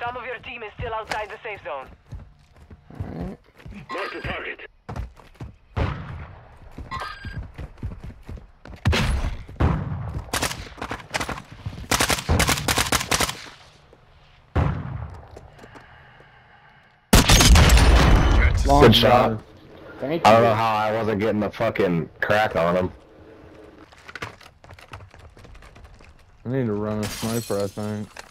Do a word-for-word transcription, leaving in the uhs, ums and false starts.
Some of your team is still outside the safe zone. Alright. Mark the target. Long Good shot. Thank you. I don't know how I wasn't getting the fucking crack on him. I need to run a sniper, I think.